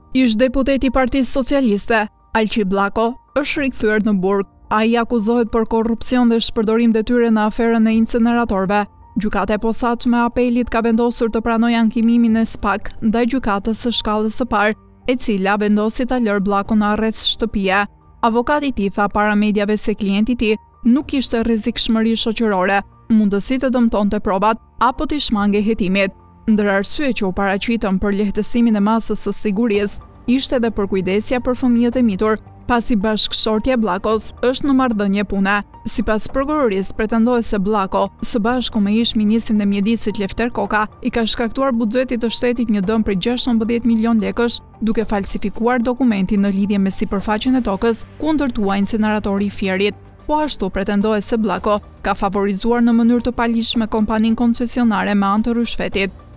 Ish deputeti i Partisë Socialiste, Alqi Bllako, është rikthyer në burg. Ai akuzohet për korrupsion dhe shpërdorim detyre në aferën e incineratorëve. Gjykata e posaçme e apelit ka vendosur të pranojë ankimimin e SPAK ndaj gjykatës së shkallës së parë, e cila vendosi ta lërë Bllakun në arrest shtëpie. Avokati i tij tha para mediave se klienti i tij nuk kishte rrezikshmëri shoqërore, mundësi të dëmtonte provat apo të shmangej hetimit. Ndër arsye që u paraqitën për lehtësimin e masës së sigurisë, ishte edhe përkujdesja për fëmijët e mitur, pasi bashkëshortja e Bllakos është në marrëdhënie pune. Sipas prokurorisë, pretendohet se Bllako, së bashku me ish-ministrin e mjedisit Lefter Koka, i ka shkaktuar buxhetit të shtetit një dëm prej 16 milion lekësh, duke falsifikuar dokumentin në lidhje me sipërfaqen e tokës ku ndërtuar incineratori i Fierit. Po ashtu pretendohet se Bllako ka favorizuar në mënyrë të palishme kompaninë koncesionare me anë të rrushfetit.